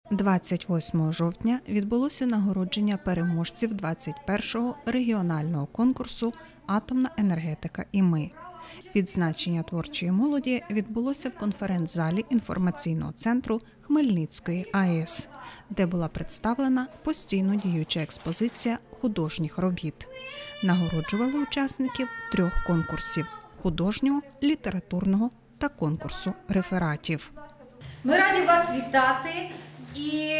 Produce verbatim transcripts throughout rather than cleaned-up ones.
двадцять восьмого жовтня відбулося нагородження переможців двадцять першого регіонального конкурсу «Атомна енергетика і ми». Відзначення творчої молоді відбулося в конференц-залі інформаційного центру Хмельницької АЕС, де була представлена постійно діюча експозиція художніх робіт. Нагороджували учасників трьох конкурсів – художнього, літературного та конкурсу рефератів. Ми раді вас вітати. І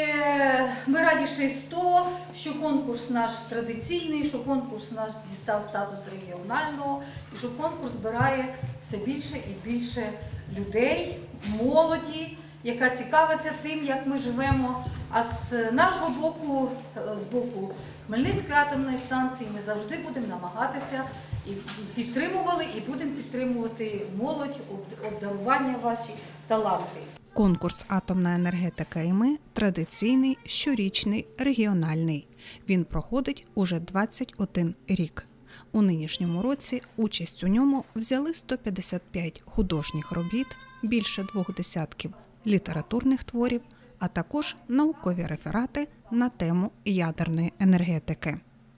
ми раді ще з того, що конкурс наш традиційний, що конкурс наш дістав статус регіонального, і що конкурс збирає все більше і більше людей, молоді, яка цікавиться тим, як ми живемо. А з нашого боку, з боку Хмельницької атомної станції, ми завжди будемо намагатися і підтримували, і будемо підтримувати молодь, обдарування ваші таланти. Конкурс «Атомна енергетика і ми» – традиційний, щорічний, регіональний. Він проходить уже двадцять один рік. У нинішньому році участь у ньому взяли сто п'ятдесят п'ять художніх робіт, більше двох десятків літературних творів, а також наукові реферати на тему ядерної енергетики.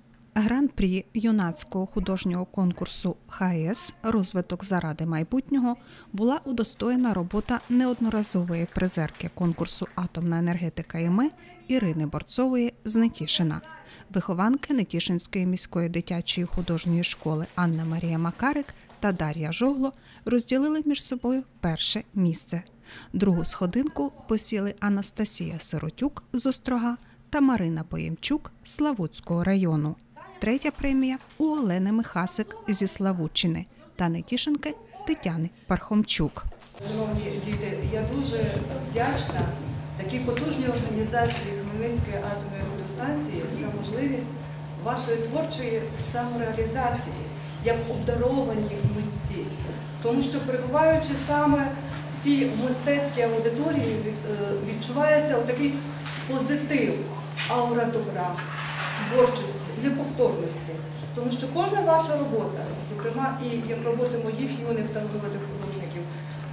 Гран-прі юнацького художнього конкурсу «ХАЕС. Розвиток заради майбутнього» була удостоєна робота неодноразової призерки конкурсу «Атомна енергетика і ми» Ірини Борцової з Нетішина. Вихованки Нетішинської міської дитячої художньої школи Анна Марія Макарик та Дар'я Жогло розділили між собою перше місце. Другу сходинку посіли Анастасія Сиротюк з Острога та Марина Поємчук з Славутського району. Третя премія у Олени Михасик зі Славутчини та нетішинки Тетяни Пархомчук. Шановні діти, я дуже вдячна такій потужній організації Хмельницької атомної електростанції за можливість вашої творчої самореалізації як обдаровані митці. Тому що, перебуваючи саме в цій мистецькій аудиторії, відчувається отакий позитив, аура добра, творчості, неповторності. Тому що кожна ваша робота, зокрема і як роботи моїх юних талановитих художників,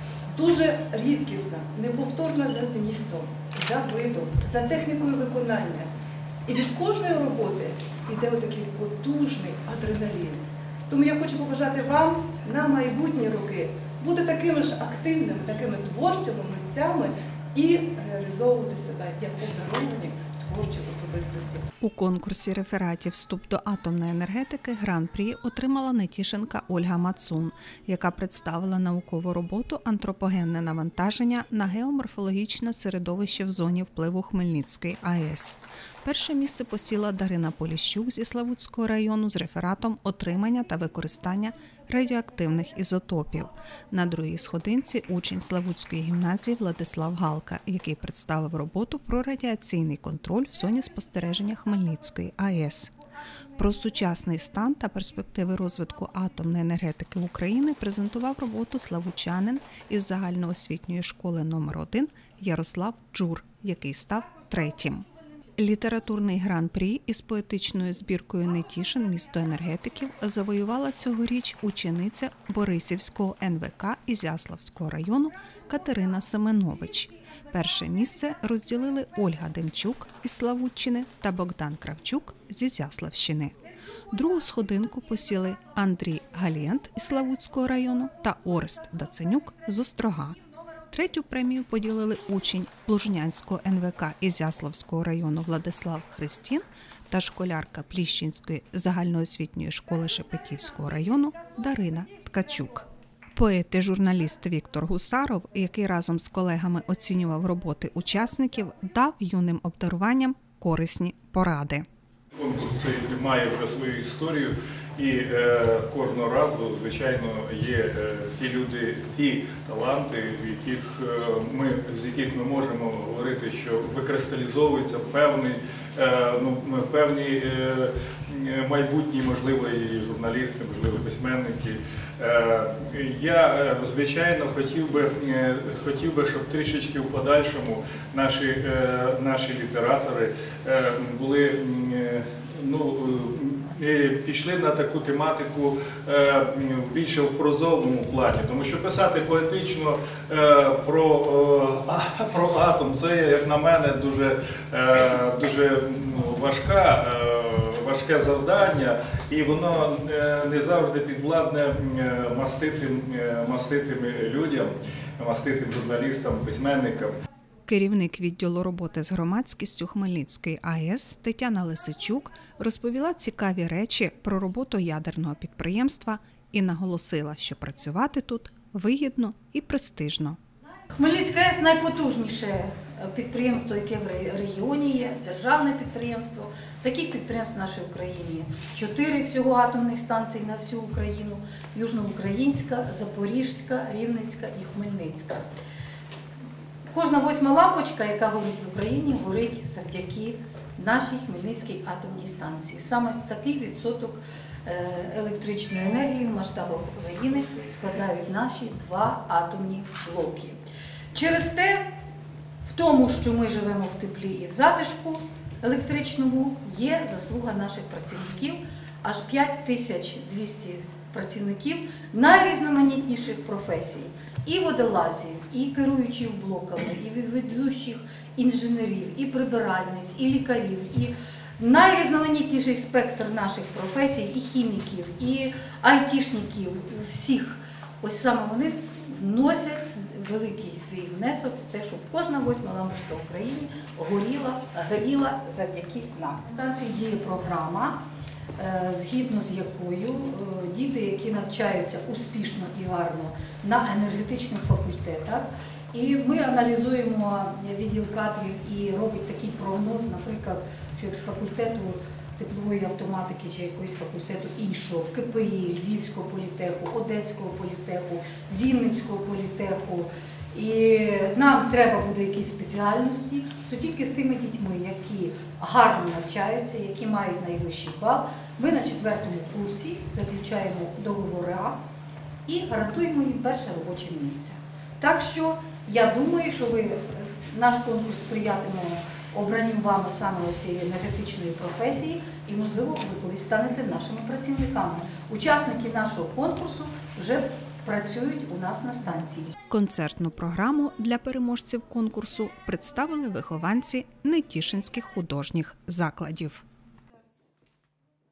дуже рідкісна, неповторна за змістом, за видом, за технікою виконання. І від кожної роботи йде отакий потужний адреналін. Тому я хочу побажати вам на майбутні роки бути такими ж активними, такими творчими митцями і реалізовувати себе як обдаровані творчі особистості. У конкурсі рефератів «Вступ до атомної енергетики» гран-прі отримала нетішинка Ольга Мацун, яка представила наукову роботу «Антропогенне навантаження на геоморфологічне середовище в зоні впливу Хмельницької АЕС». Перше місце посіла Дарина Поліщук зі Славутського району з рефератом «Отримання та використання радіоактивних ізотопів». На другій сходинці учень Славутської гімназії Владислав Галка, який представив роботу про радіаційний контроль в зоні спостереження Хмельницької АЕС. Про сучасний стан та перспективи розвитку атомної енергетики в Україні презентував роботу славутчанин із загальноосвітньої школи номер один Ярослав Джур, який став третім. Літературний гран-прі із поетичною збіркою «Нетішин. Місто енергетиків» завоювала цьогоріч учениця Борисівського ен ве ка Ізяславського району Катерина Семенович. Перше місце розділили Ольга Демчук із Славутчини та Богдан Кравчук з Ізяславщини. Другу сходинку посіли Андрій Галієнт із Славутського району та Орест Даценюк з Острога. Третю премію поділили учень Плужнянського ен ве ка Ізяславського району Владислав Христін та школярка Пліщинської загальноосвітньої школи Шепетівського району Дарина Ткачук. Поет і журналіст Віктор Гусаров, який разом з колегами оцінював роботи учасників, дав юним обдаруванням корисні поради. Конкурс має вже свою історію. І е, кожного разу, звичайно, є е, ті люди, ті таланти, яких, е, ми, з яких ми можемо говорити, що викристалізовується певний, е, ну, певні е, майбутні, можливо, і журналісти, можливо, письменники. Е, я, звичайно, хотів би, е, хотів би, щоб трішечки в подальшому наші, е, наші літератори е, були, е, ну, пішли на таку тематику більше в прозовому плані, тому що писати поетично про, про атом, це, як на мене, дуже, дуже важка, важке завдання, і воно не завжди підвладне маститим, маститим людям, маститим журналістам, письменникам. Керівник відділу роботи з громадськістю Хмельницької АЕС Тетяна Лисичук розповіла цікаві речі про роботу ядерного підприємства і наголосила, що працювати тут вигідно і престижно. Хмельницька АЕС – найпотужніше підприємство, яке в регіоні є, державне підприємство. Таких підприємств в нашій Україні чотири всього атомних станцій на всю Україну – Южноукраїнська, Запорізька, Рівненська і Хмельницька. Кожна восьма лампочка, яка горить в Україні, горить завдяки нашій Хмельницькій атомній станції. Саме такий відсоток електричної енергії в масштабах України складають наші два атомні блоки. Через те, в тому, що ми живемо в теплі і в затишку електричному, є заслуга наших працівників. Аж п'ять тисяч двісті працівників найрізноманітніших професій. І водолазів, і керуючих блоками, і ведучих інженерів, і прибиральниць, і лікарів, і найрізноманітніший спектр наших професій, і хіміків, і айтішників, всіх. Ось саме вони вносять великий свій внесок в те, щоб кожна восьма лампочка в Україні горіла, горіла завдяки нам. В станції діє програма, згідно з якою діти, які навчаються успішно і гарно на енергетичних факультетах, і ми аналізуємо відділ кадрів і робить такий прогноз, наприклад, що як з факультету теплової автоматики чи якогось факультету іншого, в КПІ, Львівського політеху, Одеського політеху, Вінницького політеху, і нам треба буде якісь спеціальності, то тільки з тими дітьми, які гарно навчаються, які мають найвищий бал, ми на четвертому курсі заключаємо договори і гарантуємо їм перше робоче місце. Так що, я думаю, що ви, наш конкурс сприятиме обранню вами саме цієї енергетичної професії і, можливо, ви колись станете нашими працівниками. Учасники нашого конкурсу вже працюють у нас на станції. Концертну програму для переможців конкурсу представили вихованці Нетішинських художніх закладів.